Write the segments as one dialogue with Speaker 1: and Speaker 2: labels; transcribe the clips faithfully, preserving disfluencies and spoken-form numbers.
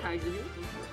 Speaker 1: tags in here.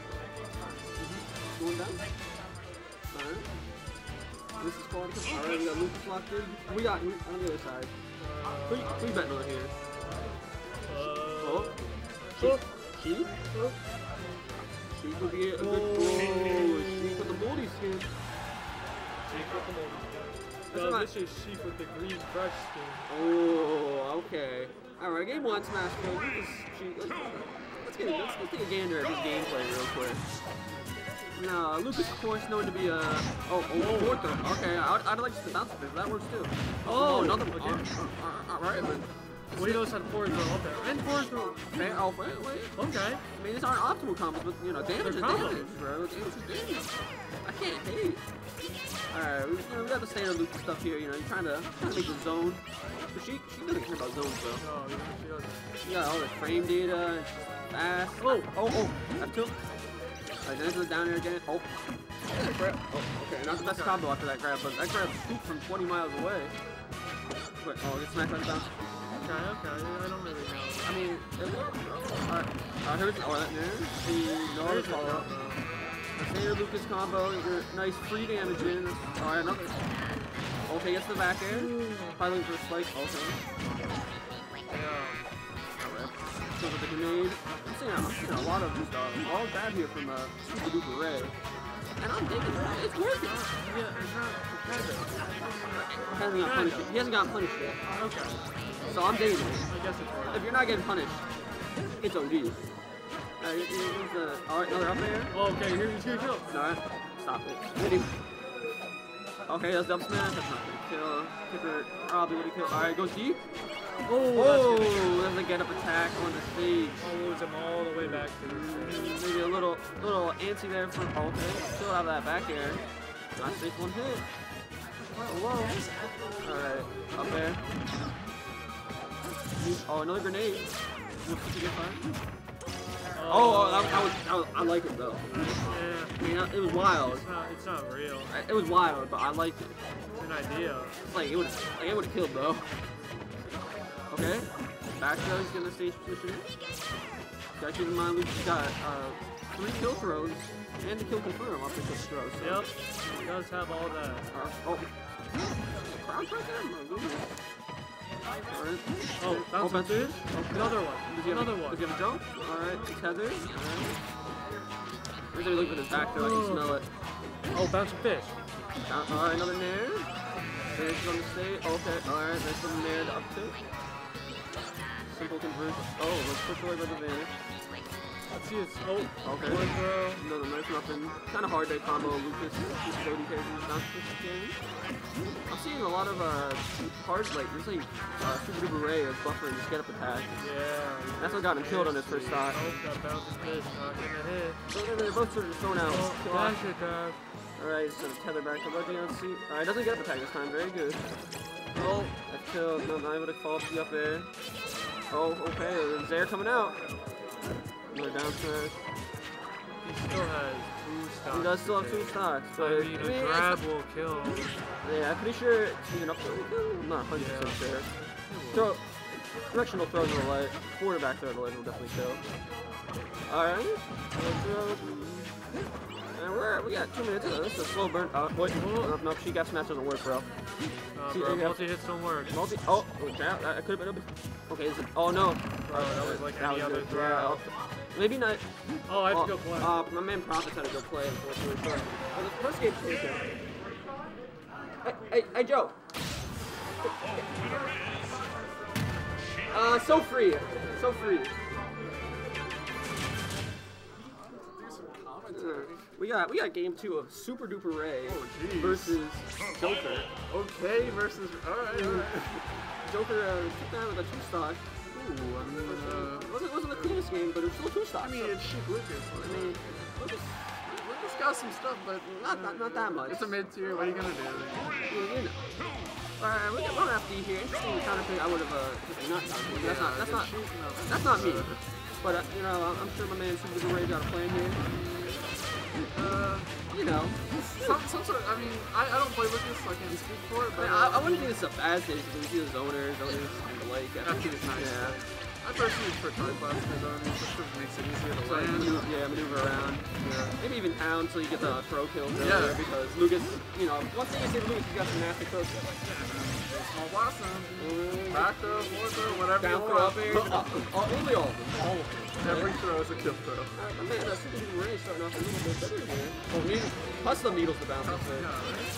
Speaker 1: Going down. Alright. This is quality. Alright, we got Lucas locked in. We got on the other side. Who who you betting on here?
Speaker 2: Uh,
Speaker 1: oh. Sheep? Sheep? Oh. Sheep would be a good goal. Sheep with the moldy skin.
Speaker 2: Sheep with the moldy skin. No, this is sheep with the green fresh skin.
Speaker 1: Oh, okay. Alright, game one, Smash Bros. Lucas, sheep. Let's, let's, get, let's, let's take a gander at this gameplay real quick. No, Lucas, of course, known to be a oh, oh fourth. Okay, I'd, I'd like to bounce this. That works too. Oh, another one. Okay. Uh, all right, but
Speaker 2: well, he knows how to forward throw up there. And forward throw.
Speaker 1: Man, oh, wait, wait.
Speaker 2: Okay.
Speaker 1: I mean, these aren't optimal combos, but you know, damage is damage, bro. Damage is damage. I can't hate. All right, we, you know, we got the standard Lucas stuff here. You know, you're trying to trying to make the zone. But she she doesn't care about zones, though.
Speaker 2: No, she doesn't.
Speaker 1: You got all the frame data. It's fast. Oh, oh, oh. That's two. Alright, then it's down here again. Oh. Yeah, grab. Oh, okay. Not the best combo after that grab, but that grab scooped from twenty miles away. Wait, oh, get smacked by the bounce.
Speaker 2: Okay, okay. I don't really know.
Speaker 1: I mean, it worked. Alright. Uh, here's oh, that there. See, no other follow up. Standard Lucas combo. Your nice free damage in. Alright, another. Okay, gets the back air. Probably for a spike. Okay. With the grenade. I'm seeing, I'm seeing a lot of this stuff. All bad here from uh, SuperDuperRay. And I'm digging it. It's worth it.
Speaker 2: Yeah, it's not competitive.
Speaker 1: He hasn't got punished yet. He hasn't gotten punished yet.
Speaker 2: Okay.
Speaker 1: So I'm digging it.
Speaker 2: I guess it's worth it.
Speaker 1: If you're not getting punished, it's O D. Alright, here's the. Alright, another up there.
Speaker 2: Oh, okay, here's your kill.
Speaker 1: Alright, stop it. Hit him. Okay, that's up smash. That's not gonna kill. Kicker probably would have killed. Alright, goes deep.
Speaker 2: Oh,
Speaker 1: oh there's a get up attack on the stage.
Speaker 2: Oh, moves him all the way back to the stage.
Speaker 1: Maybe a little little antsy there for okay. Still out of that back air. Nice safe one hit. Whoa. Alright, up there. Oh, another grenade. Looks like a good fire. Oh, oh I, I, was, I, was, I like it though.
Speaker 2: Yeah.
Speaker 1: I mean, it was wild.
Speaker 2: It's not, it's not real.
Speaker 1: It was wild, but I liked it.
Speaker 2: It's an idea.
Speaker 1: It's like it would, like it would have killed though. Okay, back throw, he's getting the stage position. Gotta keep in mind, Lucas got uh, three kill throws and the kill confirm off the kill throws. So.
Speaker 2: Yep, he does have all that.
Speaker 1: Uh, oh, crowd right there? My goodness. Alright.
Speaker 2: Oh, bounce
Speaker 1: oh,
Speaker 2: two? Oh, another one.
Speaker 1: Does he have
Speaker 2: another
Speaker 1: a,
Speaker 2: one.
Speaker 1: Does he have a jump? Alright, tether. Alright. Where's he looking at his back though? I can smell it.
Speaker 2: Oh, bounce fish.
Speaker 1: Alright, another nair. There's on the stage. Okay, alright, there's some nair to up tilt. Simple conversion. Oh, let's push away by the vanish.
Speaker 2: Let's see it's oh,
Speaker 1: okay. Another nice nothing. Kind of hard to combo Lucas. He's thirty K from the this game. I'm seeing a lot of uh cards like there's like uh, SuperDuperRay is buffering his get up attack.
Speaker 2: Yeah.
Speaker 1: That's what got him killed on his first shot.
Speaker 2: Oh, got bouncing fish, not gonna hit.
Speaker 1: So they're, they're both sort of thrown out.
Speaker 2: Oh, dash attack.
Speaker 1: Alright, so tether back to Lucky on C. Alright, doesn't get up attack this time. Very good. Oh, that's killed. No, not able to fall up the up air. Oh, okay. There's air coming out. Another down smash.
Speaker 2: He still has two stocks.
Speaker 1: He does still have two stocks, but
Speaker 2: I mean,
Speaker 1: I mean,
Speaker 2: a grab will kill.
Speaker 1: Yeah, I'm pretty sure it's even up to I'm not one hundred percent
Speaker 2: yeah.
Speaker 1: sure. Throw, directional throw to the light, quarterback throw to the light will definitely kill. Alright. And we're, we got two minutes. Uh, this is a slow burn. Oh, wait. Oh, no, she got smashed doesn't work, bro.
Speaker 2: Uh, bro multi-hits don't work.
Speaker 1: Multi. Oh, that, that could have been. Okay, is it? Oh no.
Speaker 2: Bro, that was like any other throw.
Speaker 1: Yeah, maybe not.
Speaker 2: Oh, I have
Speaker 1: oh,
Speaker 2: to go play.
Speaker 1: Uh, my man Prophets had to go play, unfortunately. So, well, the first game's taken. Hey, hey, hey, Joe. Uh, so free. So free. We got we got game two of SuperDuperRay
Speaker 2: oh,
Speaker 1: versus Joker.
Speaker 2: Okay, versus alright, alright.
Speaker 1: Joker uh, took down with a two stock. Ooh, I mean, uh, wasn't wasn't the cleanest game, but it was still two stock.
Speaker 2: I mean,
Speaker 1: so.
Speaker 2: it's cheap Lucas.
Speaker 1: I mean, Lucas,
Speaker 2: Lucas got some stuff, but
Speaker 1: not not, not that much.
Speaker 2: It's a mid tier. What are you gonna do?
Speaker 1: Yeah, you know. Alright, we got one F D here. Interesting counter pick. I would have uh, not counter pick. That's not that's not that's not me. But uh, you know, I'm sure my man SuperDuperRay got a plan here. Uh, you know,
Speaker 2: some, some sort of, I mean, I, I don't play Lucas, so I can't speak for it, but...
Speaker 1: I, I, I wouldn't think this is a bad stage, because we see the zoners, zoners, and the like.
Speaker 2: F T is nice.
Speaker 1: Yeah.
Speaker 3: I personally prefer tripods because I mean, it just makes it easier to
Speaker 1: Like,
Speaker 3: land.
Speaker 1: maneuver, yeah, maneuver around. Yeah. Maybe even pound so you get the throw kills
Speaker 3: Yeah.
Speaker 1: there because Lucas, you know, one thing you say to Lucas, he's got some nasty throw skills.
Speaker 3: Small blast zone.
Speaker 1: Mm.
Speaker 3: Back throw, forward throw, whatever
Speaker 1: Down
Speaker 3: you
Speaker 1: throw
Speaker 3: want.
Speaker 1: up air. uh, uh, only all of them.
Speaker 2: All of them.
Speaker 3: Every throw is a kill throw.
Speaker 1: Alright, my man, uh, SuperDuperRay is starting off a little bit better here. Oh, needles, plus the needles to bounce
Speaker 3: Tough,
Speaker 1: it.
Speaker 3: yeah, right?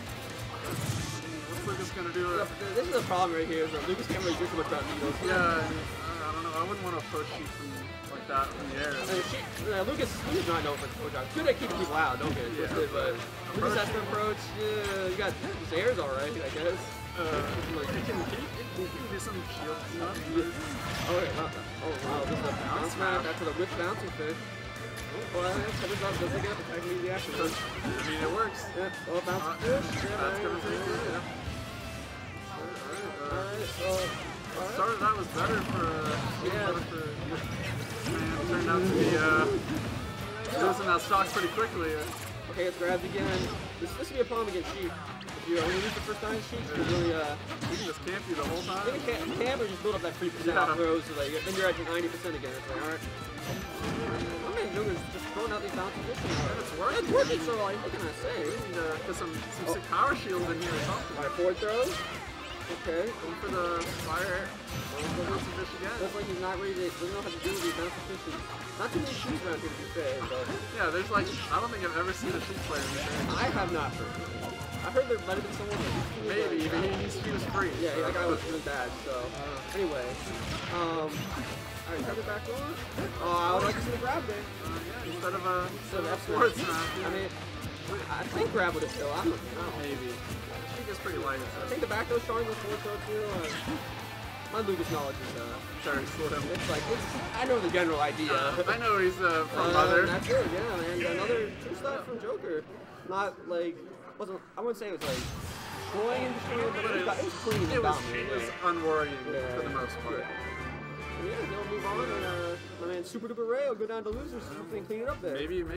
Speaker 3: What's Lucas gonna do?
Speaker 1: Yeah, this is the problem right here, is that Lucas can't really do too much about needles.
Speaker 3: Yeah, I, mean, I don't know. I wouldn't want to approach sheet from like that from the air.
Speaker 1: I mean, she, uh, Lucas, he does not know for the job. Good at keeping people out, don't get it
Speaker 3: Yeah.
Speaker 1: twisted, but Lucas has to approach. Yeah, you got his air's alright, I guess.
Speaker 3: Uh, like, he can, he, he can do some shield stuff.
Speaker 1: Oh, yeah, wow. Oh, wow, this is a bounce smash. That's a whip bouncing fish. Oh, well, that covers up, doesn't get up, attacking the action.
Speaker 3: I mean, it works.
Speaker 1: Yeah, oh, bounce
Speaker 3: Uh,
Speaker 1: fish. Yeah,
Speaker 3: that's
Speaker 1: right.
Speaker 3: gonna take it, yeah.
Speaker 1: Alright, so. Alright.
Speaker 3: Started that was better for uh,
Speaker 1: Yeah.
Speaker 3: better for man. Turned out to be uh, losing that stock pretty quickly.
Speaker 1: Okay, it's grabbed again. This, this would be a problem against Sheep. If you only lose the first time, Sheep, you really, uh...
Speaker 3: You can just camp you the whole
Speaker 1: I
Speaker 3: time.
Speaker 1: think you can, you can or just build up that three percent
Speaker 3: Yeah.
Speaker 1: off throws so that you, then you're at ninety percent again. It's like, alright. My man Junior's just throwing out these bounces.
Speaker 3: It's working.
Speaker 1: It's working, so like, what can I say?
Speaker 3: We need to put some, some sick power shields in here or something.
Speaker 1: Alright, forward throws. Okay.
Speaker 3: Going for the fire. Going for the fish again.
Speaker 1: Looks like he's not ready to, doesn't know how to deal with these bounces fishes. Not too many Sheeps around here to be fair, but...
Speaker 3: Yeah, there's like, I don't think I've ever seen a sheep player in this game.
Speaker 1: I have not heard. I heard there might have been someone that
Speaker 3: Maybe, but he, he's, he was free.
Speaker 1: Yeah,
Speaker 3: so.
Speaker 1: that guy was really bad, so... Anyway. Um... Alright, cut it back on. Oh, I would like to see the grab there.
Speaker 3: Uh, yeah, instead of a,
Speaker 1: Instead of
Speaker 3: a
Speaker 1: F
Speaker 3: forward
Speaker 1: smash.
Speaker 3: smash. Yeah.
Speaker 1: I mean, I think grab would have still. I don't know.
Speaker 3: Maybe. I think it's pretty light.
Speaker 1: I think the back throw's showing the forward throw too. Uh, my Lucas knowledge is uh,
Speaker 3: Very slim.
Speaker 1: it's like it's. I know the general idea.
Speaker 3: Uh, I know he's uh, from
Speaker 1: Uh,
Speaker 3: Mother.
Speaker 1: That's it, yeah. And another two stop from Joker. Not like wasn't. I wouldn't say it was like destroying and destroying, but it was, it was clean
Speaker 3: It was,
Speaker 1: about me.
Speaker 3: it was
Speaker 1: yeah.
Speaker 3: unworrying
Speaker 1: Yeah.
Speaker 3: for the most part.
Speaker 1: Yeah, they'll move on, and uh, my man SuperDuperRay will go down to losers. Hopefully clean it up there.
Speaker 3: Maybe.